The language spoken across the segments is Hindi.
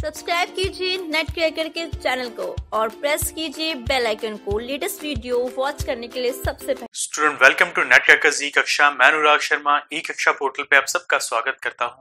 सब्सक्राइब कीजिए नेट क्रैकर के चैनल को और प्रेस कीजिए बेल आइकन को लेटेस्ट वीडियो वॉच करने के लिए सबसे पहले। Student welcome to NET cracker e कक्षा। मैं अनुराग शर्मा ई कक्षा पोर्टल पे आप सबका स्वागत करता हूं।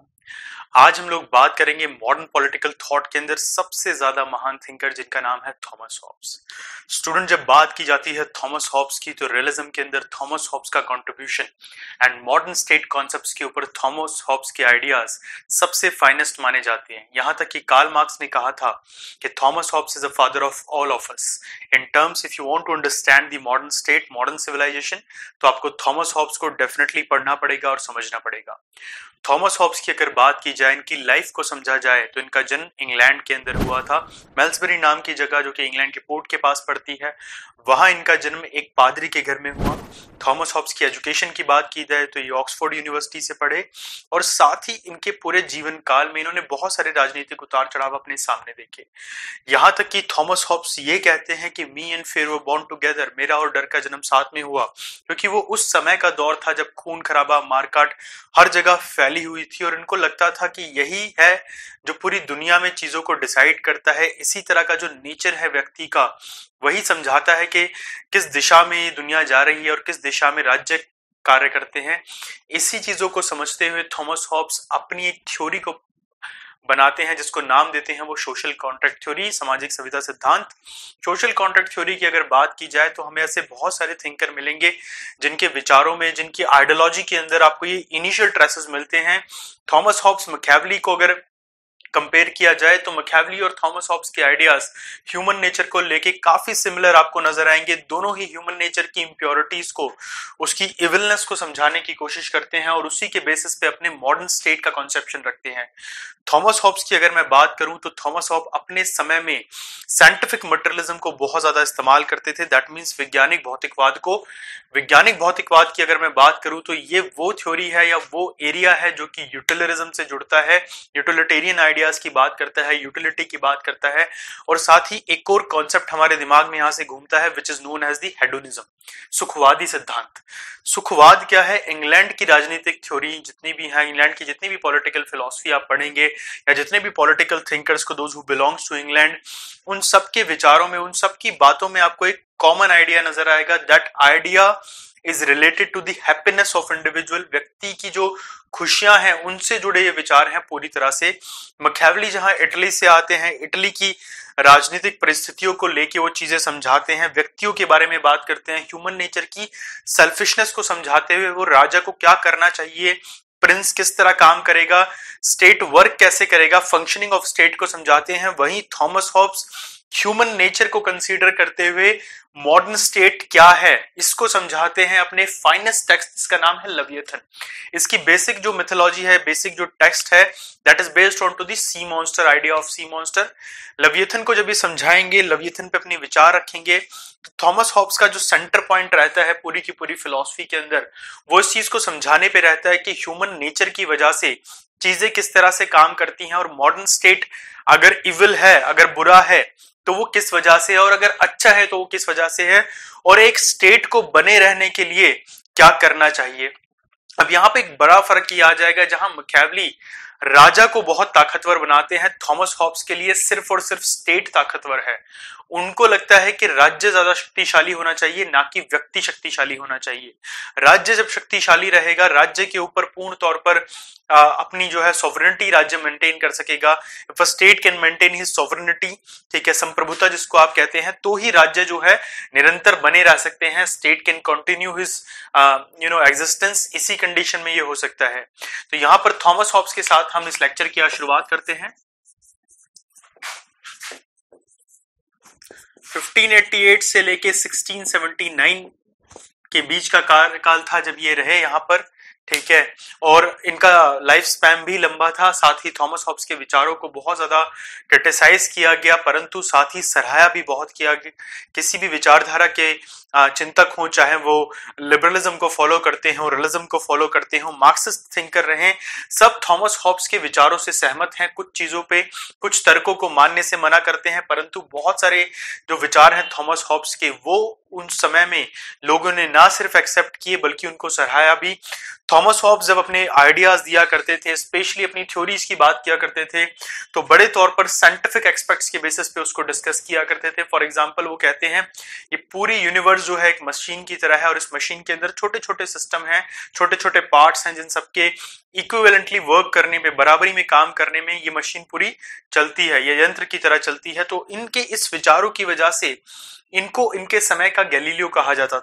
आज हम लोग बात करेंगे मॉडर्न पॉलिटिकल थॉट के अंदर सबसे ज्यादा महान थिंकर जिनका नाम है थॉमस हॉब्स। स्टूडेंट जब बात की जाती है थॉमस हॉब्स की तो रियलिज्म के अंदर थॉमस हॉब्स का contribution and modern state concepts के ऊपर थॉमस हॉब्स के आइडियाज सबसे फाइनेस्ट माने जाते हैं। यहां तक कि कार्ल मार्क्स ने कहा था कि Thomas Hobbes is the father of all of us. In terms if you want to understand the modern state, modern civilization, तो आपको थॉमस हॉब्स को डेफिनेटली पढ़ना पड़ेगा और समझना पड़ेगा। थॉमस हॉब्स की अगर बात की जाए, इनकी लाइफ को समझा जाए तो इनका जन्म इंग्लैंड के अंदर हुआ था। मेल्सबरी नाम की जगह जो कि इंग्लैंड के पोर्ट के पास पड़ती है, वहां इनका जन्म एक पादरी के घर में हुआ। थॉमस हॉब्स की एजुकेशन की बात की जाए तो ये ऑक्सफोर्ड यूनिवर्सिटी से पढ़े और साथ ही इनके पूरे जीवन काल में इन्होंने बहुत सारे राजनीतिक उतार चढ़ाव अपने सामने देखे। यहां तक कि थॉमस हॉब्स ये कहते हैं कि me and fear were born together, मेरा और डर का जन्म साथ में हुआ, क्योंकि वो उस समय का दौर था जब खून खराबा, मारकाट हर जगह फैली हुई थी और इनको लगता था कि यही है जो पूरी दुनिया में चीजों को डिसाइड करता है। इसी तरह का जो नेचर है व्यक्ति का, वही समझाता है कि किस दिशा में ये दुनिया जा रही है और किस दिशा में राज्य कार्य करते हैं। इसी चीजों को समझते हुए थॉमस हॉब्स अपनी एक थ्योरी को बनाते हैं जिसको नाम देते हैं वो सोशल कॉन्ट्रैक्ट थ्योरी, सामाजिक संविदा सिद्धांत। सोशल कॉन्ट्रैक्ट थ्योरी की अगर बात की जाए तो हमें ऐसे बहुत सारे थिंकर मिलेंगे जिनके विचारों में, जिनकी आइडियोलॉजी के अंदर आपको ये इनिशियल ट्रेसेस मिलते हैं। थॉमस हॉब्स, मैकियावेली को अगर कंपेयर किया जाए तो मैकियावेली और थॉमस हॉब्स के आइडियाज ह्यूमन नेचर को लेके काफी सिमिलर आपको नजर आएंगे। दोनों ही ह्यूमन नेचर की इंप्योरिटीज को, उसकी इविलनेस को समझाने की कोशिश करते हैं और उसी के बेसिस पे अपने मॉडर्न स्टेट का कॉन्सेप्शन रखते हैं। थॉमस हॉब्स की अगर मैं बात करूं तो थॉमस हॉब्स अपने समय में साइंटिफिक मटेरियलिज्म को बहुत ज्यादा इस्तेमाल करते थे। दैट मींस वैज्ञानिक भौतिकवाद को। वैज्ञानिक भौतिकवाद की अगर मैं बात करूं तो ये वो थ्योरी है या वो एरिया है जो कि यूटिलिटरिज्म से जुड़ता है, यूटिलिटेरियन आइडियाज की बात करता है, यूटिलिटी की बात करता है और साथ ही एक और कॉन्सेप्ट हमारे दिमाग में यहां से घूमता है which is known as the hedonism, सुखवादी सिद्धांत। सुखवाद क्या है? इंग्लैंड की राजनीतिक थ्योरी जितनी भी है, इंग्लैंड की जितनी भी पॉलिटिकल फिलॉसफी आप पढ़ेंगे या जितने भी पॉलिटिकल थिंकर्स को, those who belongs to England, उन सब के विचारों में, उन सब की बातों में आपको एक कॉमन आइडिया नजर आएगा। That idea is related to the happiness of individual. व्यक्ति की जो खुशियां हैं उनसे जुड़े ये विचार हैं पूरी तरह से। मैकियावेली जहां इटली से आते हैं, इटली की राजनीतिक परिस्थितियों को लेके वो चीजें समझाते हैं, व्यक्तियों के बारे में बात करते हैं, ह्यूमन नेचर की सेल्फिशनेस को समझाते हुए वो राजा को क्या करना चाहिए, प्रिंस किस तरह काम करेगा, स्टेट वर्क कैसे करेगा, फंक्शनिंग ऑफ स्टेट को समझाते हैं। वहीं थॉमस हॉब्स ह्यूमन नेचर को कंसीडर करते हुए मॉडर्न स्टेट क्या है इसको समझाते हैं अपने फाइनेस्ट टेक्स्ट, जिसका नाम है लविएथन। इसकी बेसिक जो मिथोलॉजी है, बेसिक जो टेक्स्ट है, that is based on to the sea monster, idea of sea monster. Leviathan को जब भी समझाएंगे, लविएथन पे अपने विचार रखेंगे, तो थॉमस हॉब्स का जो सेंटर पॉइंट रहता है पूरी की पूरी फिलॉसफी के अंदर, वो इस चीज को समझाने पे रहता है कि ह्यूमन नेचर की वजह से चीजें किस तरह से काम करती हैं और मॉडर्न स्टेट अगर इविल है, अगर बुरा है तो वो किस वजह से है, और अगर अच्छा है तो वो किस वजह से है, और एक स्टेट को बने रहने के लिए क्या करना चाहिए। अब यहां पे एक बड़ा फर्क ये आ जाएगा, जहां मैकियावेली राजा को बहुत ताकतवर बनाते हैं, थॉमस हॉब्स के लिए सिर्फ और सिर्फ स्टेट ताकतवर है। उनको लगता है कि राज्य ज्यादा शक्तिशाली होना चाहिए, ना कि व्यक्ति शक्तिशाली होना चाहिए। राज्य जब शक्तिशाली रहेगा, राज्य के ऊपर पूर्ण तौर पर अपनी जो है सॉवरेनिटी राज्य मेंटेन कर सकेगा। If a state can maintain his sovereignty, ठीक है, संप्रभुता जिसको आप कहते हैं, तो ही राज्य जो है निरंतर बने रह सकते हैं। State can continue his existence. इसी कंडीशन में ये हो सकता है। तो यहां पर थॉमस हॉब्स के साथ हम इस लेक्चर की शुरुआत करते हैं। 1588 से लेके 1679 के बीच का कार्यकाल था जब ये रहे यहाँ पर, ठीक है, और इनका लाइफ स्पैन भी लंबा था। साथ ही थॉमस हॉब्स के विचारों को बहुत ज्यादा क्रिटिसाइज किया गया, परंतु साथ ही सराहा भी बहुत किया गया। किसी भी विचारधारा के चिंतक हों, चाहे वो लिबरलिज्म को फॉलो करते हो, रियलिज्म को फॉलो करते हो, मार्क्सिस्ट थिंकर रहे, सब थॉमस हॉब्स के विचारों से सहमत हैं। कुछ चीजों पे, कुछ तर्कों को मानने से मना करते हैं, परंतु बहुत सारे जो विचार हैं थॉमस हॉब्स के, वो उन समय में लोगों ने ना सिर्फ एक्सेप्ट किए बल्कि उनको सराहाया भी। थॉमस हॉब्स जब अपने आइडियाज दिया करते थे, स्पेशली अपनी थ्योरीज की बात किया करते थे, तो बड़े तौर पर साइंटिफिक एक्सपेक्ट्स के बेसिस पे उसको डिस्कस किया करते थे। फॉर एग्जांपल वो कहते हैं ये पूरी यूनिवर्स जो है एक मशीन की तरह है और इस मशीन के अंदर छोटे छोटे सिस्टम हैं, छोटे छोटे पार्ट्स हैं, जिन सबके इक्विवेलेंटली वर्क करने में, बराबरी में काम करने में ये मशीन पूरी चलती है, ये यंत्र की तरह चलती है। तो इनके इस विचारों की वजह से इनको इनके समय का गैलीलियो कहा जाता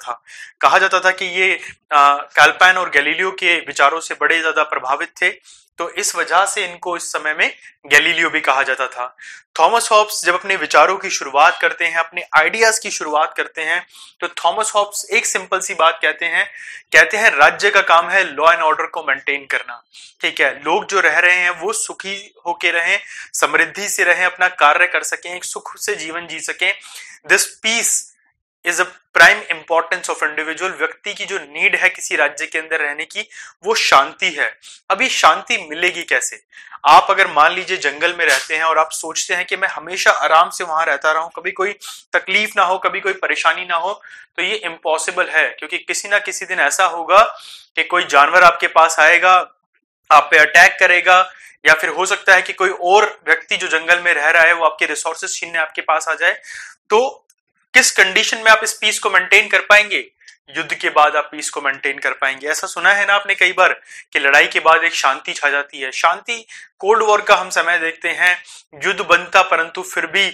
था कि ये कैल्पेन और गैलीलियो के विचारों से बड़े ज्यादा प्रभावित थे, तो इस वजह से इनको इस समय में गैलीलियो भी कहा जाता था। थॉमस हॉब्स जब अपने विचारों की शुरुआत करते हैं, अपने आइडियाज की शुरुआत करते हैं, तो थॉमस हॉब्स एक सिंपल सी बात कहते हैं राज्य का काम है लॉ एंड ऑर्डर को मेंटेन करना। ठीक है, लोग जो रह रहे हैं वो सुखी होके रहें, समृद्धि से रहें, अपना कार्य कर सकें, एक सुख से जीवन जी सकें। This peace is a prime importance of individual. व्यक्ति की जो नीड है किसी राज्य के अंदर रहने की, वो शांति है। अभी शांति मिलेगी कैसे? आप अगर मान लीजिए जंगल में रहते हैं और आप सोचते हैं कि मैं हमेशा आराम से वहां रहता रहूं, कभी कोई तकलीफ ना हो, कभी कोई परेशानी ना हो, तो ये इम्पॉसिबल है, क्योंकि किसी ना किसी दिन ऐसा होगा कि कोई जानवर आपके पास आएगा, आप पे अटैक करेगा, या फिर हो सकता है कि कोई और व्यक्ति जो जंगल में रह रहा है वो आपके रिसोर्सेस छीनने आपके पास आ जाए। तो किस कंडीशन में आप इस पीस को मेंटेन कर पाएंगे? युद्ध के बाद आप पीस को मेंटेन कर पाएंगे। ऐसा सुना है ना आपने कई बार कि लड़ाई के बाद एक शांति छा जाती है। शांति, कोल्ड वॉर का हम समय देखते हैं, युद्ध बनता परंतु फिर भी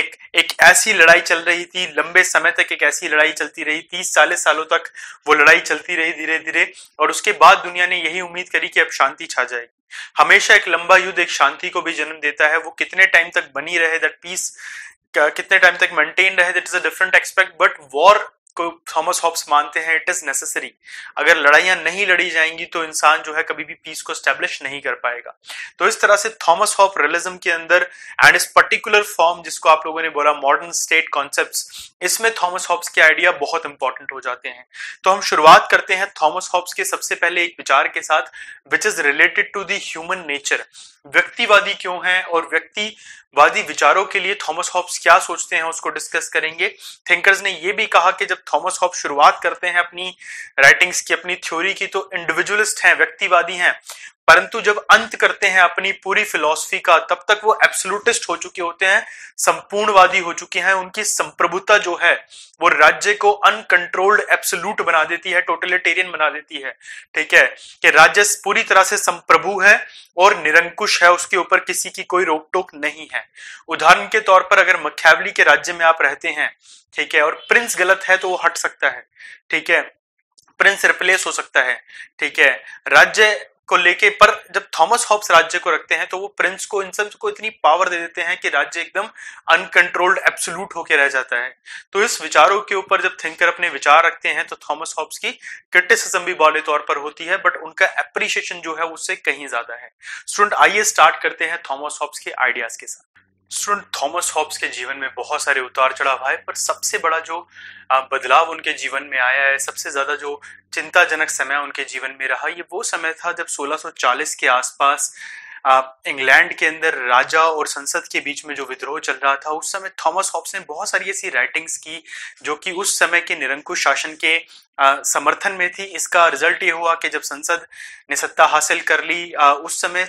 एक ऐसी लड़ाई चल रही थी, लंबे समय तक एक ऐसी लड़ाई चलती रही, 30-40 सालों तक वो लड़ाई चलती रही धीरे धीरे, और उसके बाद दुनिया ने यही उम्मीद करी कि अब शांति छा जाएगी। हमेशा एक लंबा युद्ध एक शांति को भी जन्म देता है। वो कितने टाइम तक बनी रहे, दैट पीस कितने टाइम तक मेंटेन रहे, that is a different aspect, but war को थॉमस हॉब्स मानते हैं इट इज नेसेसरी। अगर लड़ाइयां नहीं लड़ी जाएंगी तो इंसान जो है कभी भी पीस को स्टैब्लिश नहीं कर पाएगा। तो इस तरह से थॉमस हॉब रियलिज्म के अंदर एंड इस पर्टिकुलर फॉर्म जिसको आप लोगों ने बोला मॉडर्न स्टेट कॉन्सेप्ट्स, इसमें थॉमस हॉब्स के आइडिया बहुत इंपॉर्टेंट हो जाते हैं। तो हम शुरुआत करते हैं थॉमस हॉब्स के सबसे पहले एक विचार के साथ, which is related to the human nature. व्यक्तिवादी क्यों है और व्यक्तिवादी विचारों के लिए थॉमस हॉब्स क्या सोचते हैं, उसको डिस्कस करेंगे। थिंकर्स ने यह भी कहा कि जब थॉमस हॉब्स शुरुआत करते हैं अपनी राइटिंग्स की, अपनी थ्योरी की, तो इंडिविजुअलिस्ट हैं, व्यक्तिवादी हैं, परंतु जब अंत करते हैं अपनी पूरी फिलॉसफी का, तब तक वो एब्सोल्यूटिस्ट हो चुके होते हैं, संपूर्णवादी हो चुके हैं। उनकी संप्रभुता जो है वो राज्य को अनकंट्रोल्ड एब्सोल्यूट बना देती है, टोटलिटेरियन बना देती है। ठीक है, कि राज्य पूरी तरह से संप्रभु है और निरंकुश है, उसके ऊपर किसी की कोई रोक टोक नहीं है। उदाहरण के तौर पर अगर मख्यावली के राज्य में आप रहते हैं, ठीक है, और प्रिंस गलत है तो वो हट सकता है, ठीक है, प्रिंस रिप्लेस हो सकता है, ठीक है, राज्य को लेके। पर जब थॉमस हॉब्स राज्य को रखते हैं तो वो प्रिंस को, इन सब को इतनी पावर दे देते हैं कि राज्य एकदम अनकंट्रोल्ड एब्सोल्यूट होके रह जाता है। तो इस विचारों के ऊपर जब थिंकर अपने विचार रखते हैं तो थॉमस हॉब्स की क्रिटिसिज्म भी बड़े तौर पर होती है, बट उनका एप्रिशिएशन जो है उससे कहीं ज्यादा है। स्टूडेंट आइए स्टार्ट करते हैं थॉमस हॉब्स के आइडियाज के साथ। स्टूडेंट, थॉमस हॉब्स के जीवन में बहुत सारे उतार चढ़ाव आए, पर सबसे बड़ा जो बदलाव उनके जीवन में आया है, सबसे ज्यादा जो चिंताजनक समय उनके जीवन में रहा, ये वो समय था जब 1640 के आसपास इंग्लैंड के अंदर राजा और संसद के बीच में जो विद्रोह चल रहा था। उस समय थॉमस हॉब्स ने बहुत सारी ऐसी राइटिंग्स की जो कि उस समय के निरंकुश शासन के समर्थन में थी। इसका रिजल्ट ये हुआ कि जब संसद ने सत्ता हासिल कर ली, उस समय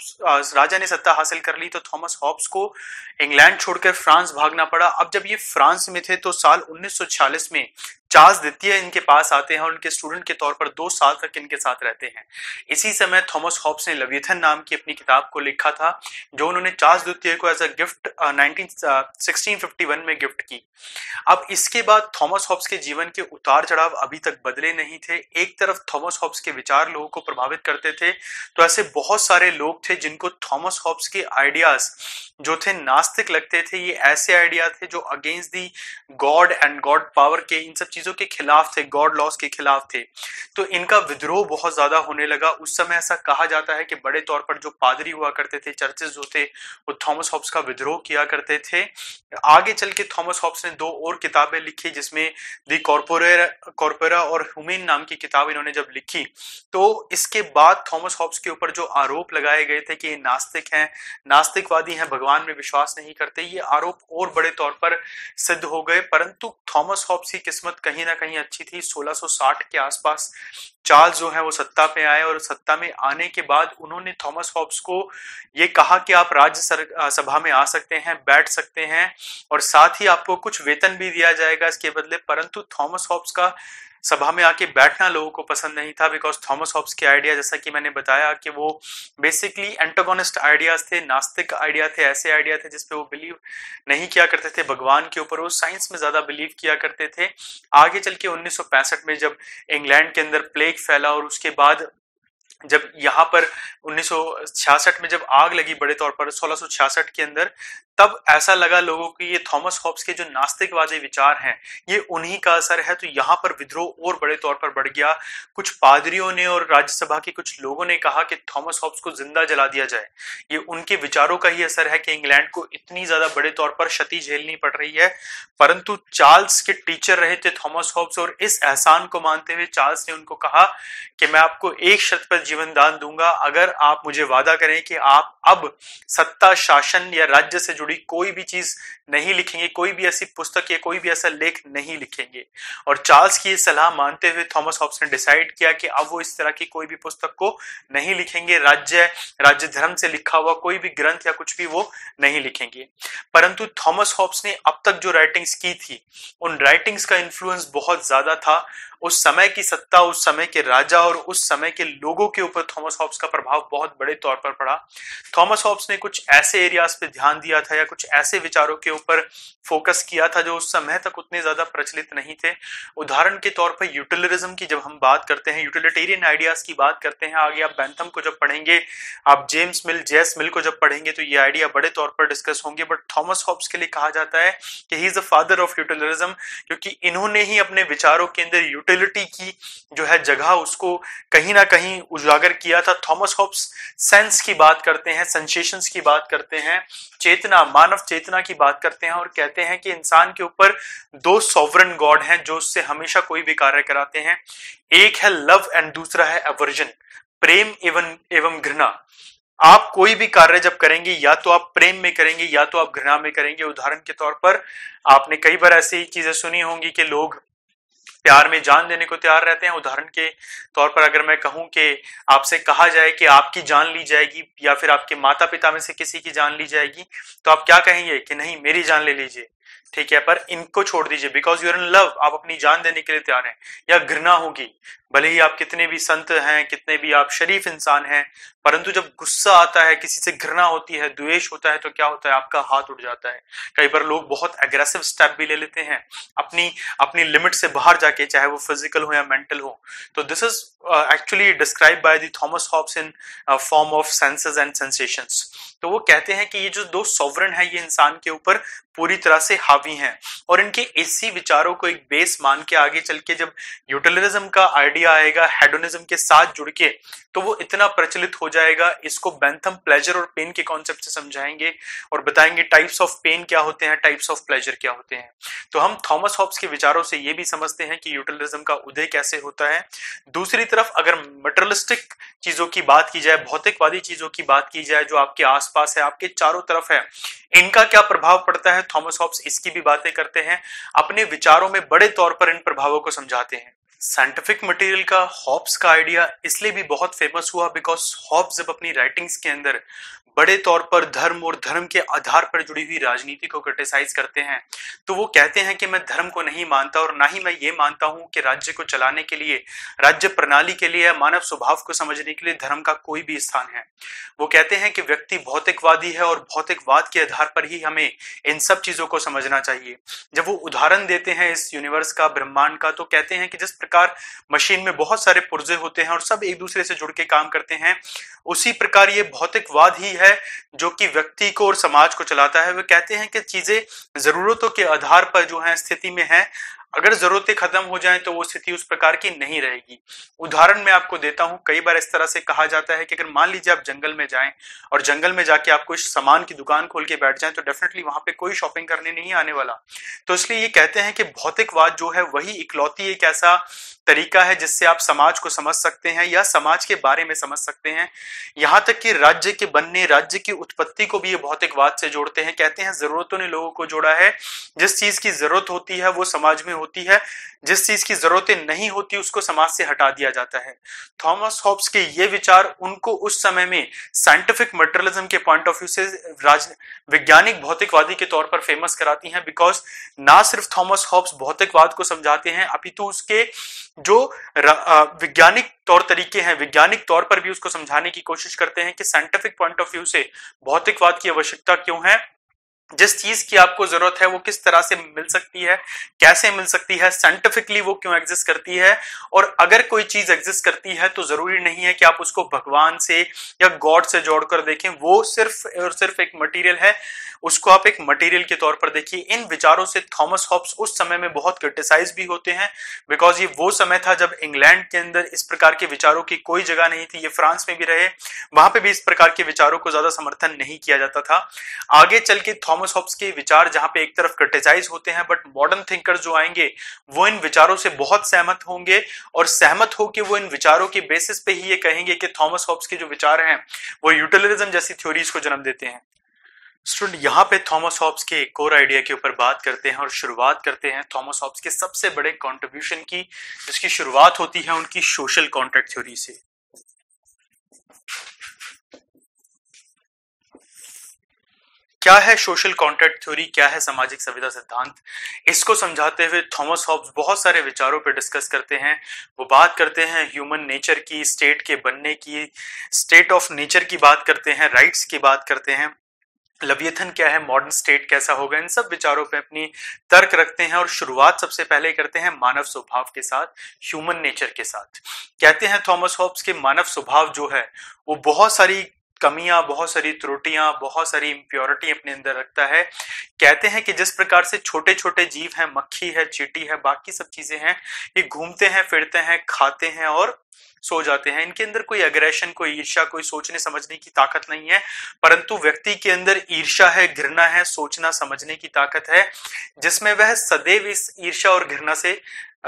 राजा ने सत्ता हासिल कर ली, तो थॉमस हॉब्स को इंग्लैंड छोड़कर फ्रांस भागना पड़ा। अब जब ये फ्रांस में थे तो साल 1946 में चार्ल्स द्वितीय इनके पास आते हैं और उनके स्टूडेंट के तौर पर 2 साल तक इनके साथ रहते हैं। इसी समय थॉमस हॉब्स ने लेविएथन नाम की अपनी किताब को लिखा था, जो उन्होंने चार्ल्स द्वितीय को एज अ गिफ्ट 1651 में गिफ्ट की। अब इसके बाद थॉमस हॉब्स के जीवन के उतार चढ़ाव अभी अभी तक बदले नहीं थे। एक तरफ थॉमस हॉब्स के विचार लोगों को प्रभावित करते थे, तो ऐसे बहुत सारे लोग थे जिनको थॉमस हॉब्स के आइडियाज जो थे नास्तिक लगते थे। ये ऐसे आइडिया थे जो against the God and God power के, इन सब चीजों के खिलाफ थे, गॉड लॉस के खिलाफ थे। तो इनका विद्रोह बहुत ज्यादा होने लगा। उस समय ऐसा कहा जाता है कि बड़े तौर पर जो पादरी हुआ करते थे, चर्चेस जो थे, वो थॉमस हॉब्स का विद्रोह किया करते थे। आगे चल के थॉमस हॉब्स ने 2 और किताबें लिखी, जिसमें दी कॉर्पोरा और ह्यूमेन नाम की किताब इन्होंने जब लिखी, तो इसके बाद थॉमस हॉब्स के ऊपर जो आरोप लगाए गए थे कि ये नास्तिक हैं, नास्तिकवादी हैं, भगवान में विश्वास नहीं करते, ये आरोप और बड़े तौर पर सिद्ध हो गए। परंतु थॉमस हॉब्स की किस्मत कहीं ना कहीं अच्छी थी। 1660 के आसपास चार्ल्स जो है वो सत्ता पे आए, और सत्ता में आने के बाद उन्होंने थॉमस हॉब्स को ये कहा कि आप राज्य सभा में आ सकते हैं, बैठ सकते हैं, और साथ ही आपको कुछ वेतन भी दिया जाएगा इसके बदले। परंतु थॉमस हॉब्स का सभा में आके बैठना लोगों को पसंद नहीं था, बिकॉज थॉमस हॉब्स के आइडिया, जैसा कि मैंने बताया, कि वो बेसिकली एंटागोनिस्ट आइडियाज थे, नास्तिक आइडिया थे, ऐसे आइडिया थे जिसपे वो बिलीव नहीं किया करते थे भगवान के ऊपर, वो साइंस में ज्यादा बिलीव किया करते थे। आगे चल के 1965 में जब इंग्लैंड के अंदर प्लेग फैला, और उसके बाद जब यहाँ पर 1966 में जब आग लगी बड़े तौर पर 1666 के अंदर, तब ऐसा लगा लोगों को ये थॉमस हॉब्स के जो नास्तिकवादी विचार हैं ये उन्हीं का असर है। तो यहाँ पर विद्रोह और बड़े तौर पर बढ़ गया। कुछ पादरियों ने और राज्यसभा के कुछ लोगों ने कहा कि थॉमस हॉब्स को जिंदा जला दिया जाए। ये उनके विचारों का ही असर है कि इंग्लैंड को इतनी ज्यादा बड़े तौर पर क्षति झेलनी पड़ रही है। परंतु चार्ल्स के टीचर रहे थे थॉमस हॉब्स, और इस एहसान को मानते हुए चार्ल्स ने उनको कहा कि मैं आपको एक शर्त पर जीवन दान दूंगा, अगर आप मुझे वादा करें कि आप अब सत्ता, शासन या राज्य से जुड़ी कोई भी चीज नहीं लिखेंगे, कोई भी ऐसी पुस्तक या कोई भी ऐसा लेख नहीं लिखेंगे। और चार्ल्स की सलाह मानते हुए थॉमस हॉब्स ने डिसाइड किया कि अब वो इस तरह की कोई भी पुस्तक को नहीं लिखेंगे, राज्य धर्म से लिखा हुआ कोई भी ग्रंथ या कुछ भी वो नहीं लिखेंगे। परंतु थॉमस हॉब्स ने अब तक जो राइटिंग्स की थी, उन राइटिंग्स का इन्फ्लुएंस बहुत ज्यादा था। उस समय की सत्ता, उस समय के राजा और उस समय के लोगों के ऊपर थॉमस हॉब्स का प्रभाव बहुत बड़े तौर पर पड़ा। थॉमस हॉब्स ने कुछ ऐसे एरियाज पे ध्यान दिया था या कुछ ऐसे विचारों के ऊपर फोकस किया था जो उस समय तक उतने ज्यादा प्रचलित नहीं थे। उदाहरण के तौर पर यूटिलिज्म की जब हम बात करते हैं, यूटिलिटेरियन आइडियाज की बात करते हैं, आगे आप बेंथम को जब पढ़ेंगे, आप जेस मिल को जब पढ़ेंगे, तो ये आइडिया बड़े तौर पर डिस्कस होंगे। बट थॉमस हॉब्स के लिए कहा जाता है कि he is the father of utilitarianism, क्योंकि इन्होंने ही अपने विचारों के अंदर यूटिलिटी की जो है जगह उसको कहीं ना कहीं उजागर किया था। थॉमस हॉब्स सेंस की बात करते हैं, सेंसेशंस की बात करते हैं, चेतना, मानव चेतना की बात करते हैं, और कहते हैं कि इंसान के ऊपर 2 सॉवरन गॉड हैं जो उससे हमेशा कोई भी कार्य कराते हैं। एक है लव एंड दूसरा है एवर्जन, प्रेम एवं घृणा। आप कोई भी कार्य जब करेंगे, या तो आप प्रेम में करेंगे या तो आप घृणा में करेंगे। उदाहरण के तौर पर आपने कई बार ऐसी चीजें सुनी होंगी कि लोग प्यार में जान देने को तैयार रहते हैं। उदाहरण के तौर पर अगर मैं कहूं कि आपसे कहा जाए कि आपकी जान ली जाएगी या फिर आपके माता पिता में से किसी की जान ली जाएगी, तो आप क्या कहेंगे कि नहीं, मेरी जान ले लीजिए, ठीक है, पर इनको छोड़ दीजिए, बिकॉज यूर इन लव, आप अपनी जान देने के लिए तैयार हैं। या घृणा होगी, भले ही आप कितने भी संत हैं, कितने भी आप शरीफ इंसान हैं, परंतु जब गुस्सा आता है, किसी से घृणा होती है, द्वेष होता है, तो क्या होता है, आपका हाथ उठ जाता है। कई बार लोग बहुत एग्रेसिव स्टेप भी ले लेते हैं अपनी लिमिट से बाहर जाके, चाहे वो फिजिकल हो या मेंटल हो। तो this is actually describe by the Thomas Hobbes in form of senses and sensations. तो वो कहते हैं कि ये जो 2 सॉवरन है, ये इंसान के ऊपर पूरी तरह से हावी हैं, और इनके इसी विचारों को एक बेस मान के आगे चल के जब यूटिलिज्म का आइडिया आएगा हेडोनिज्म के साथ जुड़ के, तो वो इतना प्रचलित हो जाएगा। इसको बेंथम प्लेजर और पेन के कॉन्सेप्ट से समझाएंगे और बताएंगे टाइप्स ऑफ पेन क्या होते हैं, टाइप्स ऑफ प्लेजर क्या होते हैं। तो हम थॉमस हॉब्स के विचारों से ये भी समझते हैं कि यूटिलिज्म का उदय कैसे होता है। दूसरी तरफ अगर मटेरियलिस्टिक चीजों की बात की जाए, भौतिकवादी चीजों की बात की जाए जो आपके आसपास है, आपके चारों तरफ है, इनका क्या प्रभाव पड़ता है, थॉमस हॉब्स इसकी भी बातें करते हैं, अपने विचारों में बड़े तौर पर इन प्रभावों को समझाते हैं। साइंटिफिक मटेरियल का हॉब्स का आइडिया इसलिए भी बहुत फेमस हुआ बिकॉज हॉब्स जब अपनी राइटिंग्स के अंदर बड़े तौर पर धर्म और धर्म के आधार पर जुड़ी हुई राजनीति को क्रिटिसाइज करते हैं, तो वो कहते हैं कि मैं धर्म को नहीं मानता और ना ही मैं ये मानता हूं कि राज्य को चलाने के लिए, राज्य प्रणाली के लिए, मानव स्वभाव को समझने के लिए धर्म का कोई भी स्थान है। वो कहते हैं कि व्यक्ति भौतिकवादी है और भौतिकवाद के आधार पर ही हमें इन सब चीजों को समझना चाहिए। जब वो उदाहरण देते हैं इस यूनिवर्स का, ब्रह्मांड का, तो कहते हैं कि जिस प्रकार मशीन में बहुत सारे पुर्जे होते हैं और सब एक दूसरे से जुड़ के काम करते हैं, उसी प्रकार ये भौतिकवाद ही है जो कि व्यक्ति को और समाज को चलाता है। वे कहते हैं कि चीजें जरूरतों के आधार पर जो है स्थिति में है, अगर जरूरतें खत्म हो जाएं तो वो स्थिति उस प्रकार की नहीं रहेगी। उदाहरण मैं आपको देता हूं, कई बार इस तरह से कहा जाता है कि अगर मान लीजिए आप जंगल में जाएं और जंगल में जाके आप कोई सामान की दुकान खोल के बैठ जाएं तो डेफिनेटली वहां पे कोई शॉपिंग करने नहीं आने वाला। तो इसलिए ये कहते हैं कि भौतिकवाद जो है वही इकलौती एक ऐसा तरीका है जिससे आप समाज को समझ सकते हैं या समाज के बारे में समझ सकते हैं। यहां तक कि राज्य के बनने, राज्य की उत्पत्ति को भी ये भौतिकवाद से जोड़ते हैं। कहते हैं जरूरतों ने लोगों को जोड़ा है, जिस चीज की जरूरत होती है वो समाज में होती है, जिस चीज की जरूरतें नहीं होती उसको समाज से हटा दिया जाता है। थॉमस हॉब्स के ये विचार उनको उस समय में साइंटिफिक मटेरियलिज्म के पॉइंट ऑफ व्यू से वैज्ञानिक भौतिकवादी के तौर पर फेमस कराती हैं, बिकॉज ना सिर्फ थॉमस हॉब्स भौतिकवाद को समझाते हैं अपितु उसके जो वैज्ञानिक तौर तरीके हैं, वैज्ञानिक तौर पर भी उसको समझाने की कोशिश करते हैं कि साइंटिफिक पॉइंट ऑफ व्यू से भौतिकवाद की आवश्यकता क्यों है, जिस चीज की आपको जरूरत है वो किस तरह से मिल सकती है, कैसे मिल सकती है, साइंटिफिकली वो क्यों एग्जिस्ट करती है, और अगर कोई चीज एग्जिस्ट करती है तो जरूरी नहीं है कि आप उसको भगवान से या गॉड से जोड़कर देखें, वो सिर्फ और सिर्फ एक मटेरियल है, उसको आप एक मटेरियल के तौर पर देखिए। इन विचारों से थॉमस हॉब्स उस समय में बहुत क्रिटिसाइज भी होते हैं, बिकॉज ये वो समय था जब इंग्लैंड के अंदर इस प्रकार के विचारों की कोई जगह नहीं थी। ये फ्रांस में भी रहे, वहां पे भी इस प्रकार के विचारों को ज्यादा समर्थन नहीं किया जाता था। आगे चल के थॉमस हॉब्स के विचार जहां पे एक तरफ क्रिटिसाइज होते हैं, बट मॉडर्न थिंकर्स जो आएंगे वो इन विचारों से बहुत सहमत होंगे और सहमत होकर वो इन विचारों के बेसिस पे ही ये कहेंगे कि थॉमस हॉब्स के जो विचार हैं वो यूटिलिज्म जैसी थ्योरीज को जन्म देते हैं। स्टूडेंट, यहाँ पे थॉमस हॉब्स के कोर आइडिया के ऊपर बात करते हैं और शुरुआत करते हैं थॉमस हॉब्स के सबसे बड़े कंट्रीब्यूशन की, जिसकी शुरुआत होती है उनकी सोशल कॉन्ट्रैक्ट थ्योरी से। क्या है सोशल कॉन्ट्रैक्ट थ्योरी, क्या है सामाजिक संविदा सिद्धांत, इसको समझाते हुए थॉमस हॉब्स बहुत सारे विचारों पर डिस्कस करते हैं। वो बात करते हैं ह्यूमन नेचर की, स्टेट के बनने की, स्टेट ऑफ नेचर की बात करते हैं, राइट्स की बात करते हैं, लवियथन क्या है, मॉडर्न स्टेट कैसा होगा, इन सब विचारों पे अपनी तर्क रखते हैं। और शुरुआत सबसे पहले करते हैं मानव स्वभाव के साथ, ह्यूमन नेचर के साथ। कहते हैं थॉमस हॉब्स के मानव स्वभाव जो है वो बहुत सारी कमियां, बहुत सारी त्रुटियां, बहुत सारी इम्प्योरिटी अपने अंदर रखता है। कहते हैं कि जिस प्रकार से छोटे छोटे जीव हैं, मक्खी है, चींटी है, बाकी सब चीजें हैं, ये घूमते हैं, फिरते हैं, खाते हैं और सो जाते हैं, इनके अंदर कोई एग्रेशन, कोई ईर्ष्या, कोई सोचने समझने की ताकत नहीं है। परंतु व्यक्ति के अंदर ईर्ष्या है, घृणा है, सोचना समझने की ताकत है, जिसमें वह सदैव इस ईर्ष्या और घृणा से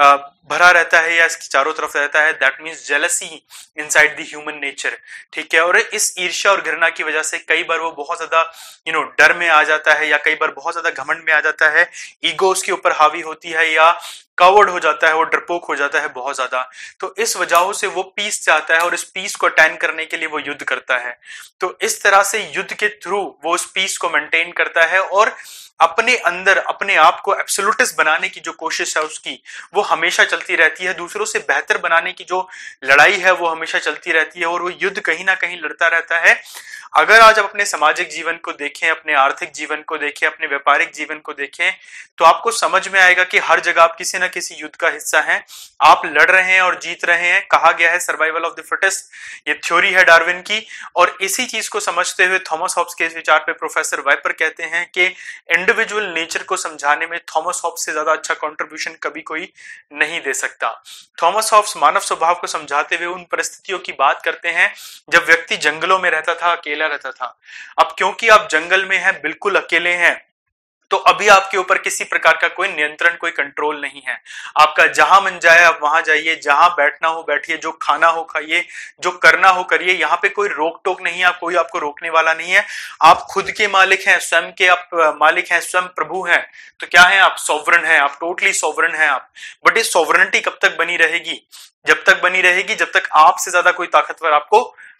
भरा रहता है या इसके चारों तरफ रहता है। That means jealousy inside the human nature, ठीक है। और इस ईर्ष्या और घृणा की वजह से कई बार वो बहुत ज्यादा डर में आ जाता है, या कई बार बहुत ज्यादा घमंड में आ जाता है, ईगो उसके ऊपर हावी होती है, या कवर्ड हो जाता है, वो डरपोक हो जाता है बहुत ज्यादा। तो इस वजहों से वो पीस चाहता है और इस पीस को अटेन करने के लिए वो युद्ध करता है। तो इस तरह से युद्ध के थ्रू वो उस पीस को मेंटेन करता है और अपने अंदर अपने आप को एब्सोल्यूटिस्ट बनाने की जो कोशिश है उसकी, वो हमेशा चलती रहती है। दूसरों से बेहतर बनाने की जो लड़ाई है वो हमेशा चलती रहती है और वो युद्ध कहीं ना कहीं लड़ता रहता है। अगर आज आप अपने सामाजिक जीवन को देखें, अपने आर्थिक जीवन को देखें, अपने व्यापारिक जीवन को देखें, तो आपको समझ में आएगा कि हर जगह आप किसी ना किसी युद्ध का हिस्सा हैं, आप लड़ रहे हैं और जीत रहे हैं। कहा गया है सर्वाइवल ऑफ द फिटेस्ट, ये थ्योरी है डार्विन की। और इसी चीज को समझते हुए थॉमस हॉब्स के इस विचार पे प्रोफेसर वाइपर कहते हैं कि इंडिविजुअल नेचर को समझाने में थॉमस हॉब्स से ज्यादा अच्छा कंट्रीब्यूशन कभी कोई नहीं दे सकता। थॉमस हॉब्स मानव स्वभाव को समझाते हुए उन परिस्थितियों की बात करते हैं जब व्यक्ति जंगलों में रहता था, अकेला रहता था। अब क्योंकि आप जंगल में हैं, बिल्कुल अकेले हैं, तो अभी आपके ऊपर किसी प्रकार का कोई नियंत्रण, कोई कंट्रोल नहीं है। आपका जहां मन जाए आप वहां जाइए, जहां बैठना हो बैठिए, जो खाना हो खाइए, जो करना हो करिए। यहाँ पे कोई रोक टोक नहीं है, कोई आपको रोकने वाला नहीं है। आप खुद के मालिक हैं, स्वयं के आप मालिक हैं, स्वयं प्रभु हैं। तो क्या है, आप सॉवरन हैं, आप टोटली सॉवरन हैं आप। बट ये सॉवरनिटी कब तक बनी रहेगी? जब तक बनी रहेगी जब तक आपसे ज्यादा कोई ताकतवर आपको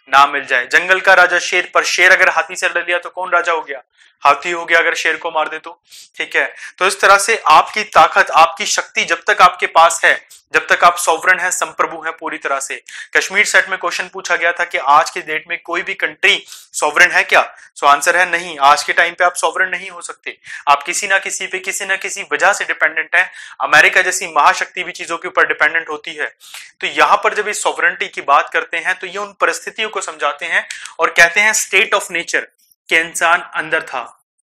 ना मिल जाए। जंगल का राजा शेर, पर शेर अगर हाथी से लड़ लिया तो कौन राजा हो गया? हाथी हो गया, अगर शेर को मार दे तो। ठीक है, तो इस तरह से आपकी ताकत, आपकी शक्ति जब तक आपके पास है, जब तक आप सॉवरन है, संप्रभु है पूरी तरह से। कश्मीर सेट में क्वेश्चन पूछा गया था कि आज के डेट में कोई भी कंट्री सॉवरन है क्या? सो आंसर है नहीं। आज के टाइम पे आप सॉवरन नहीं हो सकते, आप किसी ना किसी पे, किसी ना किसी वजह से डिपेंडेंट है। अमेरिका जैसी महाशक्ति भी चीजों के ऊपर डिपेंडेंट होती है। तो यहां पर जब इस सॉवरनिटी की बात करते हैं तो ये उन परिस्थितियों को समझाते हैं और कहते हैं स्टेट ऑफ नेचर के इंसान अंदर था।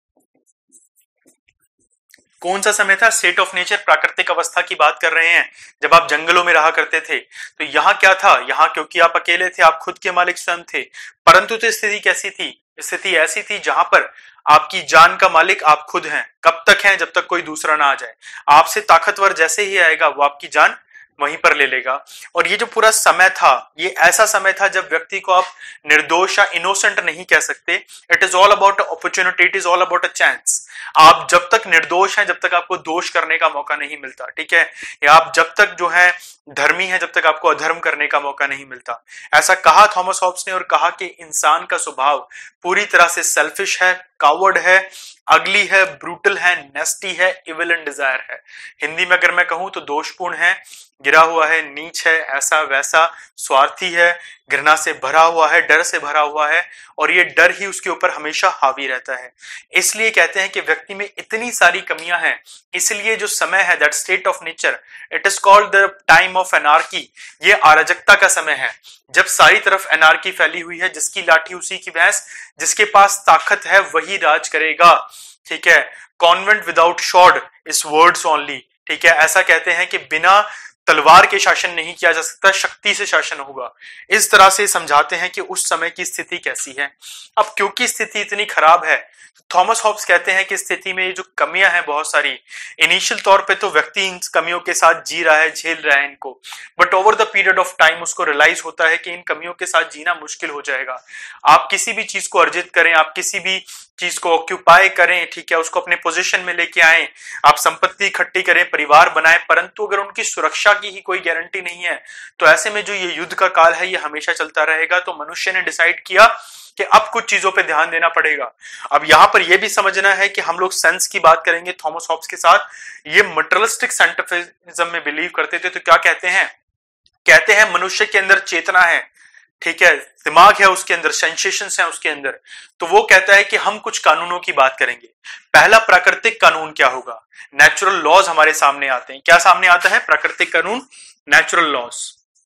कौन सा समय था? स्टेट ऑफ नेचर, प्राकृतिक अवस्था की बात कर रहे हैं, जब आप जंगलों में रहा करते थे। तो यहां क्या था? यहां क्योंकि आप अकेले थे, आप खुद के मालिक स्वयं थे, परंतु तो स्थिति कैसी थी? स्थिति ऐसी थी जहां पर आपकी जान का मालिक आप खुद हैं। कब तक हैं? जब तक कोई दूसरा ना आ जाए। आपसे ताकतवर जैसे ही आएगा वो आपकी जान वहीं पर ले लेगा। और ये जो पूरा समय था, ये ऐसा समय था जब व्यक्ति को आप निर्दोष या इनोसेंट नहीं कह सकते। It is all about opportunity, it is all about a chance. आप जब तक निर्दोष हैं, जब तक आपको दोष करने का मौका नहीं मिलता, ठीक है, या आप जब तक जो है धर्मी है, जब तक आपको अधर्म करने का मौका नहीं मिलता। ऐसा कहा थॉमस हॉब्स ने, और कहा कि इंसान का स्वभाव पूरी तरह से सेल्फिश है, कावर्ड है, अगली है, ब्रूटल है, नेस्टी है, इविल एंड डिजायर है। हिंदी में अगर मैं कहूं तो दोषपूर्ण है, गिरा हुआ है, नीच है, ऐसा वैसा, स्वार्थी है, घृणा से भरा हुआ है, डर से भरा हुआ है, और ये डर ही उसके ऊपर हमेशा हावी रहता है। इसलिए कहते हैं कि व्यक्ति में इतनी सारी कमियां हैं, इसलिए जो समय है, that state of nature, it is called the time of anarchy. ये अराजकता का समय है, जब सारी तरफ एनार्की फैली हुई है, जिसकी लाठी उसी की भैंस, जिसके पास ताकत है वही राज करेगा। ठीक है, covenant without sword is words only. ठीक है, ऐसा कहते हैं कि बिना तलवार के शासन नहीं किया जा सकता, शक्ति से शासन होगा। इस तरह से समझाते हैं कि उस समय की स्थिति कैसी है। अब क्योंकि स्थिति इतनी खराब है, थॉमस हॉब्स कहते हैं कि स्थिति में ये जो कमियां हैं बहुत सारी, इनिशियल तौर पे तो व्यक्ति इन कमियों के साथ जी रहा है, झेल रहा है इनको, but over the period of time उसको रियलाइज होता है कि इन कमियों के साथ जीना मुश्किल हो जाएगा। आप किसी भी चीज को अर्जित करें, आप किसी भी चीज को ऑक्यूपाई करें, ठीक है, उसको अपने पोजीशन में लेके आए, आप संपत्ति इकट्ठी करें, परिवार बनाएं, परंतु अगर उनकी सुरक्षा की ही कोई गारंटी नहीं है, तो ऐसे में जो ये युद्ध का काल है ये हमेशा चलता रहेगा। तो मनुष्य ने डिसाइड किया कि अब कुछ चीजों पे ध्यान देना पड़ेगा। अब यहां पर यह भी समझना है कि हम लोग सेंस की बात करेंगे थॉमस हॉब्स के साथ। ये मटेरियलिस्टिक साइंटिफिज्म में बिलीव करते थे, तो क्या कहते हैं? कहते हैं मनुष्य के अंदर चेतना है, ठीक है, दिमाग है उसके अंदर, सेंसेशंस हैं उसके अंदर। तो वो कहता है कि हम कुछ कानूनों की बात करेंगे। पहला प्राकृतिक कानून क्या होगा? नेचुरल लॉज हमारे सामने आते हैं। क्या सामने आता है? प्राकृतिक कानून, नेचुरल लॉज।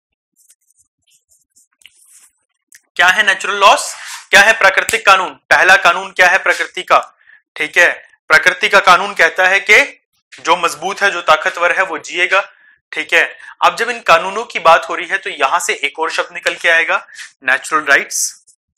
क्या है नेचुरल लॉज? क्या है प्राकृतिक कानून? पहला कानून क्या है प्रकृति का? ठीक है, प्रकृति का कानून कहता है कि जो मजबूत है, जो ताकतवर है वो जिएगा। ठीक है, अब जब इन कानूनों की बात हो रही है तो यहां से एक और शब्द निकल के आएगा, नेचुरल राइट्स।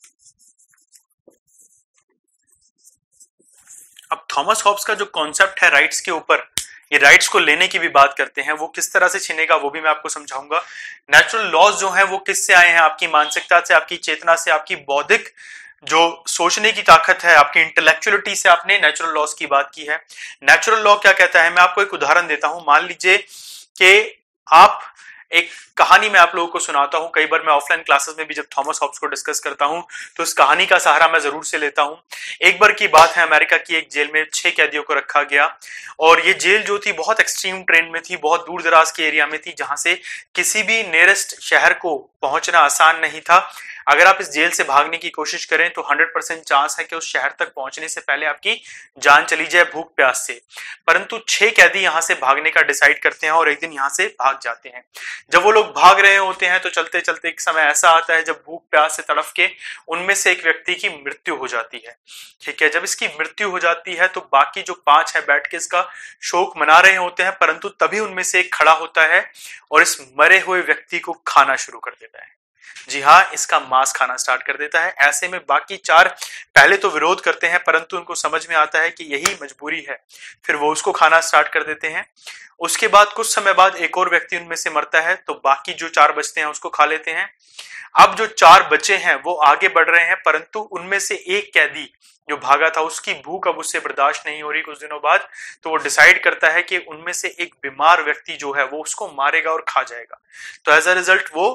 अब थॉमस हॉब्स का जो कॉन्सेप्ट है राइट्स के ऊपर, ये राइट्स को लेने की भी बात करते हैं, वो किस तरह से छिनेगा वो भी मैं आपको समझाऊंगा। नेचुरल लॉज जो है वो किससे आए हैं? आपकी मानसिकता से, आपकी चेतना से, आपकी बौद्धिक जो सोचने की ताकत है, आपकी इंटेलेक्चुअलिटी से आपने नेचुरल लॉज की बात की है। नेचुरल लॉ क्या कहता है? मैं आपको एक उदाहरण देता हूं। मान लीजिए कि आप एक कहानी में आप लोगों को सुनाता हूं। कई बार मैं ऑफलाइन क्लासेस में भी जब थॉमस हॉब्स को डिस्कस करता हूं तो इस कहानी का सहारा मैं जरूर से लेता हूं। एक बार की बात है, अमेरिका की एक जेल में 6 कैदियों को रखा गया, और ये जेल जो थी बहुत एक्सट्रीम ट्रेन में थी, बहुत दूर दराज के एरिया में थी, जहां से किसी भी नियरेस्ट शहर को पहुंचना आसान नहीं था। अगर आप इस जेल से भागने की कोशिश करें तो 100% चांस है कि उस शहर तक पहुंचने से पहले आपकी जान चली जाए भूख प्यास से। परंतु 6 कैदी यहां से भागने का डिसाइड करते हैं और एक दिन यहां से भाग जाते हैं। जब वो लोग भाग रहे होते हैं तो चलते चलते एक समय ऐसा आता है जब भूख प्यास से तड़फ के उनमें से एक व्यक्ति की मृत्यु हो जाती है। ठीक है, जब इसकी मृत्यु हो जाती है तो बाकी जो 5 है बैठ के इसका शोक मना रहे होते हैं, परंतु तभी उनमें से एक खड़ा होता है और इस मरे हुए व्यक्ति को खाना शुरू कर देता है। जी हाँ, इसका मांस खाना स्टार्ट कर देता है। ऐसे में बाकी 4 पहले तो विरोध करते हैं, परंतु उनको समझ में आता है कि यही मजबूरी है, फिर वो उसको खाना स्टार्ट कर देते हैं। उसके बाद कुछ समय बाद एक और व्यक्ति उनमें से मरता है, तो बाकी जो 4 बचते हैं उसको खा लेते हैं। अब जो 4 बचे हैं वो आगे बढ़ रहे हैं, परंतु उनमें से एक कैदी जो भागा था उसकी भूख अब उससे बर्दाश्त नहीं हो रही कुछ दिनों बाद, तो वो डिसाइड करता है कि उनमें से एक बीमार व्यक्ति जो है वो उसको मारेगा और खा जाएगा। तो एज अ रिजल्ट वो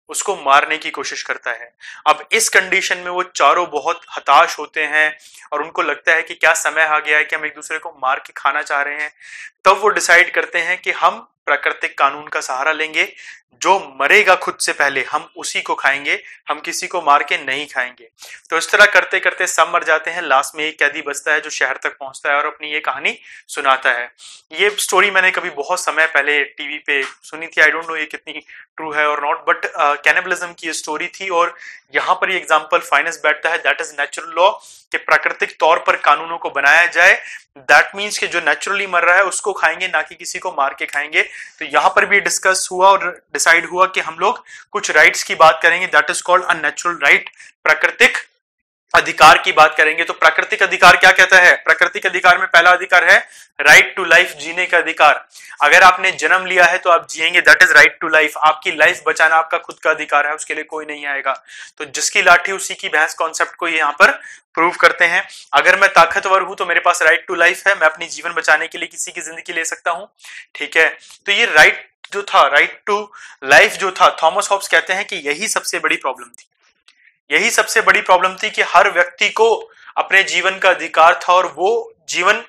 उसको मारने की कोशिश करता है। अब इस कंडीशन में वो चारों बहुत हताश होते हैं और उनको लगता है कि क्या समय आ गया है कि हम एक दूसरे को मार के खाना चाह रहे हैं। तब वो डिसाइड करते हैं कि हम प्राकृतिक कानून का सहारा लेंगे, जो मरेगा खुद से पहले हम उसी को खाएंगे, हम किसी को मार के नहीं खाएंगे। तो इस तरह करते करते सब मर जाते हैं। लास्ट में एक कैदी बचता है जो शहर तक पहुंचता है और अपनी ये कहानी सुनाता है। ये स्टोरी मैंने कभी बहुत समय पहले टीवी पे सुनी थी। आई डोंट नो ये कितनी ट्रू है और नॉट, बट कैनिबलिज्म की ये स्टोरी थी और यहाँ पर ये एग्जाम्पल फाइनेंस बैठता है। दैट इज नेचुरल लॉ, कि प्राकृतिक तौर पर कानूनों को बनाया जाए। दैट मीन्स कि जो नेचुरली मर रहा है उसको खाएंगे, ना कि किसी को मार के खाएंगे। तो यहाँ पर भी डिस्कस हुआ और डिसाइड हुआ कि हम लोग कुछ राइट्स की बात करेंगे। That is called a natural right, प्राकृतिक अधिकार की बात करेंगे। तो प्राकृतिक अधिकार क्या कहता है? प्राकृतिक अधिकार में पहला अधिकार है राइट टू लाइफ, जीने का अधिकार। अगर आपने जन्म लिया है तो आप जिएंगे, that is right to life. आपकी लाइफ बचाना आपका खुद का अधिकार है, उसके लिए कोई नहीं आएगा। तो जिसकी लाठी उसी की भैंस कॉन्सेप्ट को यहाँ पर प्रूव करते हैं। अगर मैं ताकतवर हूं तो मेरे पास राइट टू लाइफ है, मैं अपनी जीवन बचाने के लिए किसी की जिंदगी ले सकता हूं। ठीक है, तो ये राइट जो था, राइट टू लाइफ जो था, थॉमस हॉब्स कहते हैं कि यही सबसे बड़ी प्रॉब्लम थी। यही सबसे बड़ी प्रॉब्लम थी कि हर व्यक्ति को अपने जीवन का अधिकार था और वो जीवन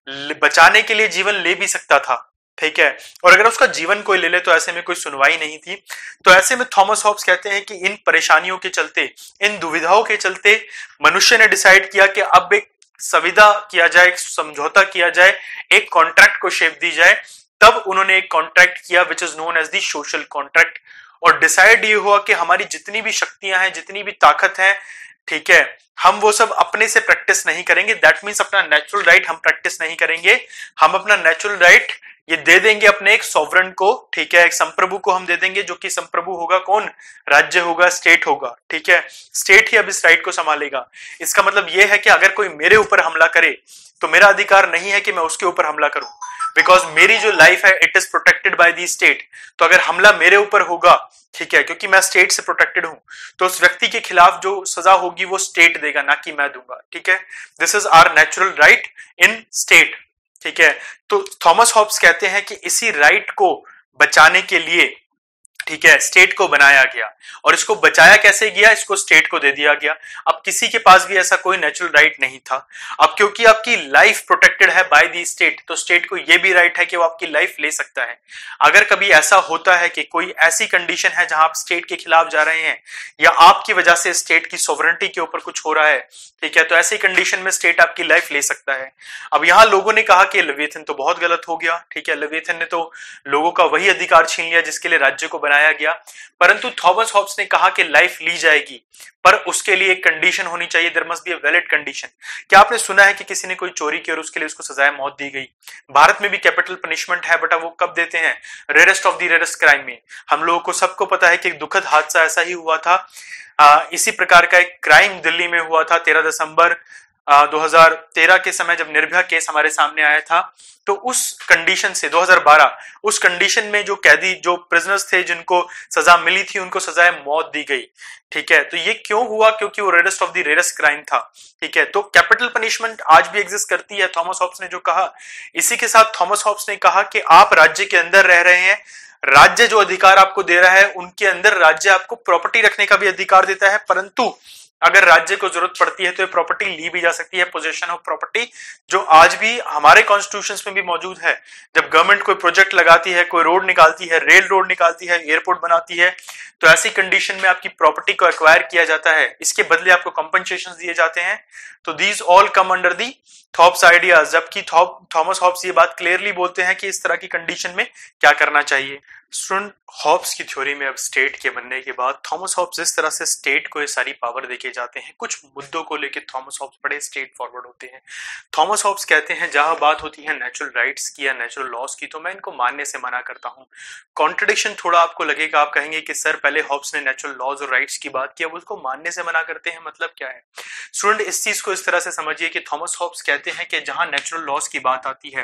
बचाने के लिए जीवन ले भी सकता था। ठीक है, और अगर उसका जीवन कोई ले ले तो ऐसे में कोई सुनवाई नहीं थी। तो ऐसे में थॉमस हॉब्स कहते हैं कि इन परेशानियों के चलते, इन दुविधाओं के चलते मनुष्य ने डिसाइड किया कि अब एक संविदा किया जाए, एक समझौता किया जाए, एक कॉन्ट्रैक्ट को शेप दी जाए। तब उन्होंने एक कॉन्ट्रैक्ट किया which is known as the social contract. और डिसाइड ये हुआ कि हमारी जितनी भी शक्तियां हैं, जितनी भी ताकत है, ठीक है, हम वो सब अपने से प्रैक्टिस नहीं करेंगे। दैट मीन्स अपना नेचुरल राइट हम प्रैक्टिस नहीं करेंगे। हम अपना नेचुरल राइट ये दे देंगे अपने एक सॉवरन को, ठीक है, एक संप्रभु को हम दे देंगे, जो कि संप्रभु होगा कौन? राज्य होगा, स्टेट होगा। ठीक है, स्टेट ही अब इस राइट को संभालेगा। इसका मतलब यह है कि अगर कोई मेरे ऊपर हमला करे तो मेरा अधिकार नहीं है कि मैं उसके ऊपर हमला करूं, बिकॉज मेरी जो लाइफ है it is protected by the state. तो अगर हमला मेरे ऊपर होगा, ठीक है, क्योंकि मैं स्टेट से प्रोटेक्टेड हूं, तो उस व्यक्ति के खिलाफ जो सजा होगी वो स्टेट देगा, ना कि मैं दूंगा। ठीक है, this is our natural right in state. ठीक है, तो थॉमस हॉब्स कहते हैं कि इसी राइट को बचाने के लिए, ठीक है, स्टेट को बनाया गया। और इसको बचाया कैसे गया? इसको स्टेट को दे दिया गया। अब किसी के पास भी ऐसा कोई नेचुरल राइट नहीं था। अब क्योंकि आपकी लाइफ प्रोटेक्टेड है बाय दी स्टेट, तो स्टेट को यह भी राइट है कि वो आपकी लाइफ ले सकता है। अगर कभी ऐसा होता है कि कोई ऐसी कंडीशन है जहां आप स्टेट के खिलाफ जा रहे हैं, या आपकी वजह से स्टेट की सोवरेनिटी के ऊपर कुछ हो रहा है, ठीक है, तो ऐसी कंडीशन में स्टेट आपकी लाइफ ले सकता है। अब यहां लोगों ने कहा कि लेवियथन तो बहुत गलत हो गया। ठीक है, लेवियथन ने तो लोगों का वही अधिकार छीन लिया जिसके लिए राज्य को बनाया गया। परंतु थॉमस हॉब्स ने कहा कि लाइफ ली जाएगी, पर उसके लिए एक कंडीशन होनी चाहिए। There must be a valid condition. क्या आपने सुना है कि किसी ने कोई चोरी की और उसके लिए उसको सजाए मौत दी गई? भारत में भी कैपिटल पनिशमेंट है, बट वो कब देते हैं? Rarest of the rarest crime में। हम लोगों को सबको पता है कि एक दुखद हादसा ऐसा ही हुआ था। इसी प्रकार का एक क्राइम दिल्ली में हुआ था 13 दिसंबर 2013 के समय, जब निर्भया केस हमारे सामने आया था। तो उस कंडीशन से 2012, उस कंडीशन में जो कैदी, जो प्रिजनर्स थे जिनको सजा मिली थी, उनको सजाए मौत दी गई। ठीक है, तो ये क्यों हुआ? क्योंकि वो rarest of the rarest crime था। ठीक है, तो कैपिटल पनिशमेंट आज भी एग्जिस्ट करती है, थॉमस हॉब्स ने जो कहा। इसी के साथ थॉमस हॉब्स ने कहा कि आप राज्य के अंदर रह रहे हैं, राज्य जो अधिकार आपको दे रहा है उनके अंदर राज्य आपको प्रॉपर्टी रखने का भी अधिकार देता है, परंतु अगर राज्य को जरूरत पड़ती है तो ये प्रॉपर्टी ली भी जा सकती है, पोजेशन ऑफ प्रॉपर्टी, जो आज भी हमारे कॉन्स्टिट्यूशंस में भी मौजूद है। जब गवर्नमेंट कोई प्रोजेक्ट लगाती है, कोई रोड निकालती है, रेल रोड निकालती है, एयरपोर्ट बनाती है, तो ऐसी कंडीशन में आपकी प्रॉपर्टी को एक्वायर किया जाता है, इसके बदले आपको कंपनसेशन दिए जाते हैं। तो these all come under the Hobbes ideas. जबकि थॉमस हॉब्स ये बात क्लियरली बोलते हैं कि इस तरह की कंडीशन में क्या करना चाहिए। स्टूडेंट, हॉब्स की थ्योरी में अब स्टेट के बनने के बाद थॉमस हॉब्स इस तरह से स्टेट को ये सारी पावर देके जाते हैं। कुछ मुद्दों को लेकर थॉमस हॉब्स बड़े स्ट्रेट फॉरवर्ड होते हैं। थॉमस हॉब्स कहते हैं जहां बात होती है नेचुरल राइट्स की या नेचुरल लॉस की, तो मैं इनको मानने से मना करता हूं। कॉन्ट्रडिक्शन थोड़ा आपको लगेगा, आप कहेंगे कि सर पहले हॉब्स ने नेचुरल लॉज और राइट्स की बात की, अब उसको मानने से मना करते हैं, मतलब क्या है? स्टूडेंट, इस चीज को इस तरह से समझिए कि थॉमस हॉब्स कहते हैं कि जहां नेचुरल लॉस की बात आती है,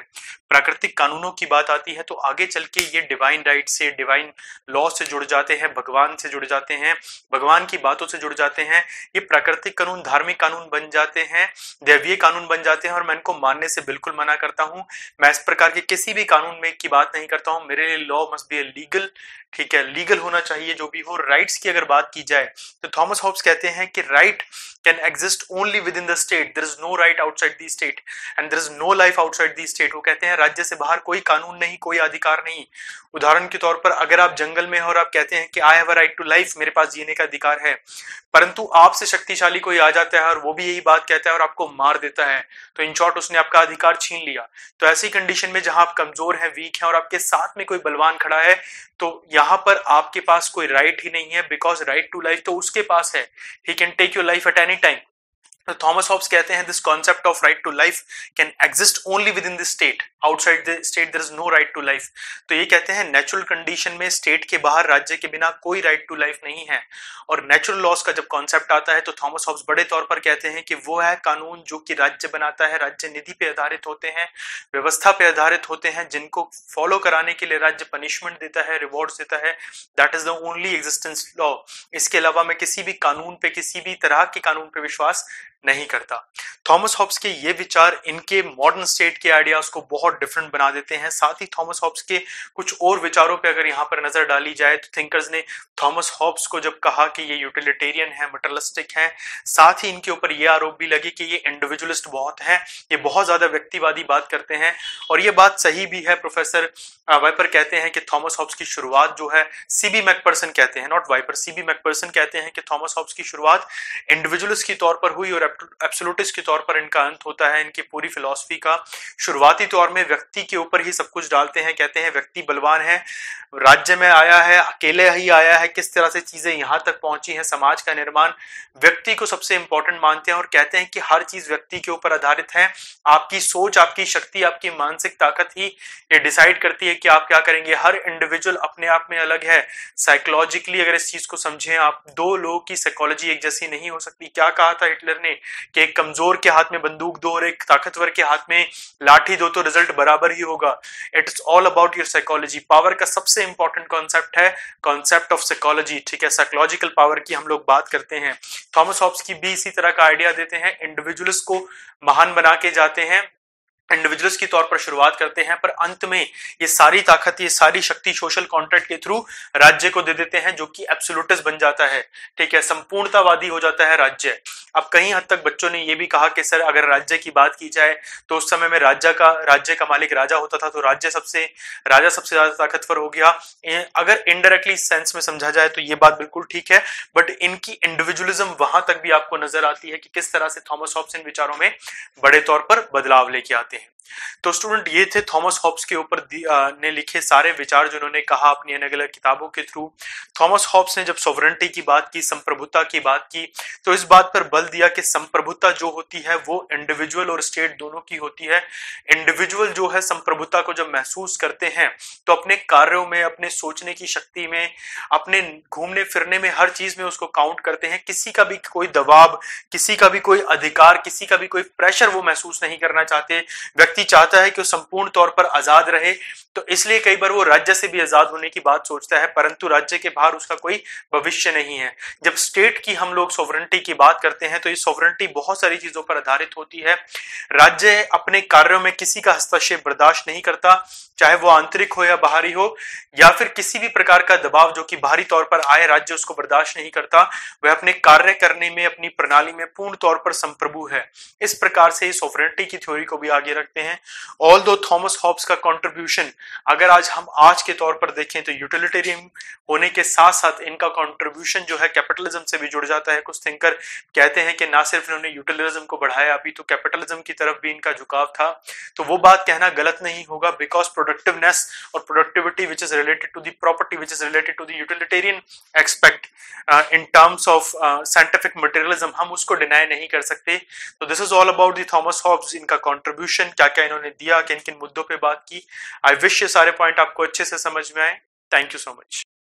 प्राकृतिक कानूनों की बात आती है तो आगे चल के ये डिवाइन राइट से, डिवाइन लॉ से जुड़ जाते हैं, भगवान से जुड़ जाते हैं, भगवान की बातों से जुड़ जाते हैं। ये प्राकृतिक कानून धार्मिक कानून बन जाते हैं, दैवीय कानून बन जाते हैं और मैं इनको मानने से बिल्कुल मना करता हूं। मैं इस प्रकार के किसी भी कानून में की बात नहीं करता हूं। मेरे लिए लॉ मस्ट बी लीगल, ठीक है, लीगल होना चाहिए जो भी हो। राइट्स की अगर बात की जाए तो थॉमस हॉब्स कहते हैं कि right can exist only within the state, there is no right outside the state and there is no life outside the state. वो कहते हैं राज्य से बाहर कोई कानून नहीं, कोई अधिकार नहीं। उदाहरण के तौर पर अगर आप जंगल में हो और आप कहते हैं कि I have a right to life, मेरे पास जीने का अधिकार है, परंतु आपसे शक्तिशाली कोई आ जाता है और वो भी यही बात कहता है और आपको मार देता है, तो इन शॉर्ट उसने आपका अधिकार छीन लिया। तो ऐसी कंडीशन में जहां आप कमजोर हैं, वीक हैं और आपके साथ में कोई बलवान खड़ा है, तो यहां पर आपके पास कोई राइट ही नहीं है, बिकॉज राइट टू लाइफ तो उसके पास है। He can take your life at any time. तो थॉमस हॉब्स कहते हैं this concept of right to life can exist only within the state, outside the state there is no right to life. तो ये कहते हैं नेचुरल कंडीशन में स्टेट के बाहर राज्य के बिना कोई राइट टू लाइफ नहीं है। और नेचुरल लॉस का जब कॉन्सेप्ट आता है तो थॉमस हॉब्स बड़े तौर पर कहते हैं कि वो है कानून जो कि राज्य बनाता है, राज्य निधि पे आधारित होते हैं, व्यवस्था पे आधारित होते हैं, जिनको फॉलो कराने के लिए राज्य पनिशमेंट देता है, रिवॉर्ड्स देता है। That is the only existence law. इसके अलावा मैं किसी भी कानून पे, किसी भी तरह के कानून पे विश्वास नहीं करता। थॉमस हॉब्स के ये विचार इनके मॉडर्न स्टेट के आइडियाज को बहुत डिफरेंट बना देते हैं। साथ ही थॉमस हॉब्स के कुछ और विचारों पे अगर यहाँ पर नजर डाली जाए तो थिंकर्स ने थॉमस हॉब्स को जब कहा कि ये यूटिलिटेरियन है, मटेरियलिस्टिक है, साथ ही इनके ऊपर ये आरोप भी लगे कि ये इंडिविजुअलिस्ट बहुत है, ये बहुत ज्यादा व्यक्तिवादी बात करते हैं। और ये बात सही भी है। प्रोफेसर वाइपर कहते हैं कि थॉमस हॉब्स की शुरुआत जो है, सीबी मैकपर्सन कहते हैं, नॉट वाइपर, सीबी मैकपर्सन कहते हैं कि थॉमस हॉब्स की शुरुआत इंडिविजुअलिस्ट के तौर पर हुई और एब्सोल्यूटिस्ट के तौर पर इनका अंत होता है। इनकी पूरी फिलॉसफी का शुरुआती तौर में व्यक्ति के ऊपर ही सब कुछ डालते हैं। कहते हैं व्यक्ति बलवान है, राज्य में आया है, अकेले ही आया है, किस तरह से चीजें यहां तक पहुंची हैं, समाज का निर्माण व्यक्ति को सबसे इंपॉर्टेंट मानते हैं और कहते हैं कि हर चीज व्यक्ति के ऊपर आधारित है। आपकी सोच, आपकी शक्ति, आपकी मानसिक ताकत ही ये डिसाइड करती है कि आप क्या करेंगे। हर इंडिविजुअल अपने आप में अलग है। साइकोलॉजिकली अगर इस चीज को समझें आप, दो लोगों की साइकोलॉजी एक जैसी नहीं हो सकती। क्या कहा था हिटलर ने कि एक कमजोर के हाथ में बंदूक दो और एक ताकतवर के हाथ में लाठी दो तो रिजल्ट बराबर ही होगा। It's all about your psychology. Power का सबसे इंपॉर्टेंट कॉन्सेप्ट है कॉन्सेप्ट ऑफ साइकोलॉजी, ठीक है, साइकोलॉजिकल पावर की हम लोग बात करते हैं। थॉमस हॉब्स की भी इसी तरह का आइडिया देते हैं, इंडिविजुअल्स को महान बना के जाते हैं, इंडिविजुअल्स के तौर पर शुरुआत करते हैं, पर अंत में ये सारी ताकत, ये सारी शक्ति सोशल कॉन्ट्रैक्ट के थ्रू राज्य को दे देते हैं, जो कि एब्सोल्यूटिस्ट बन जाता है, ठीक है, संपूर्णतावादी हो जाता है राज्य। अब कहीं हद तक बच्चों ने ये भी कहा कि सर अगर राज्य की बात की जाए तो उस समय में राज्य का मालिक राजा होता था, तो राजा सबसे ज्यादा ताकतवर हो गया। अगर इनडायरेक्टली सेंस में समझा जाए तो ये बात बिल्कुल ठीक है, बट इनकी इंडिविजुअलिज्म वहां तक भी आपको नजर आती है कि किस तरह से थॉमस हॉब्स इन विचारों में बड़े तौर पर बदलाव लेके आते हैं। तो स्टूडेंट, ये थे थॉमस हॉब्स के ऊपर ने लिखे सारे विचार जो उन्होंने कहा अपनी अलग अलग किताबों के थ्रू। थॉमस हॉब्स ने जब सॉवरेनिटी की बात की, संप्रभुता की बात की, तो इस बात पर बल दिया कि संप्रभुता जो होती है वो इंडिविजुअल और स्टेट दोनों की होती है। इंडिविजुअल जो है संप्रभुता को जब महसूस करते हैं तो अपने कार्यों में, अपने सोचने की शक्ति में, अपने घूमने फिरने में, हर चीज में उसको काउंट करते हैं। किसी का भी कोई दबाव, किसी का भी कोई अधिकार, किसी का भी कोई प्रेशर वो महसूस नहीं करना चाहते। व्यक्ति चाहता है कि वो संपूर्ण तौर पर आजाद रहे, तो इसलिए कई बार वो राज्य से भी आजाद होने की बात सोचता है, परंतु राज्य के बाहर उसका कोई भविष्य नहीं है। जब स्टेट की हम लोग सॉवरेनिटी की बात करते हैं तो ये सॉवरेनिटी बहुत सारी चीजों पर आधारित होती है। राज्य अपने कार्यों में किसी का हस्तक्षेप बर्दाश्त नहीं करता, चाहे वो आंतरिक हो या बाहरी हो, या फिर किसी भी प्रकार का दबाव जो कि बाहरी तौर पर आए राज्य उसको बर्दाश्त नहीं करता। वह अपने कार्य करने में, अपनी प्रणाली में पूर्ण तौर पर संप्रभु है। इस प्रकार से सॉवरेनिटी की थ्योरी को भी आगे रखते हैं। ऑल्दो थॉमस हॉब्स का कंट्रीब्यूशन अगर आज के तौर पर देखें तो यूटिलिटेरियन होने के साथ साथ इनका कंट्रीब्यूशन जो है कैपिटलिज्म से भी जुड़ जाता है। कुछ थिंकर कहते हैं कि ना सिर्फ इन्होंने यूटिलिज्म को बढ़ाया, अभी तो कैपिटलिज्म की तरफ भी इनका झुकाव था। तो वो बात कहना गलत नहीं होगा, बिकॉज प्रोडक्टिवनेस और productivity which is related to the property which is related to the utilitarian expect in terms of scientific materialism, हम उसको डिनाई नहीं कर सकते। तो this is all about the Thomas Hobbes, इनका कंट्रीब्यूशन, क्या क्या इन्होंने दिया, किन किन मुद्दों पे बात की। आई विश ये सारे पॉइंट आपको अच्छे से समझ में आए। Thank you so much.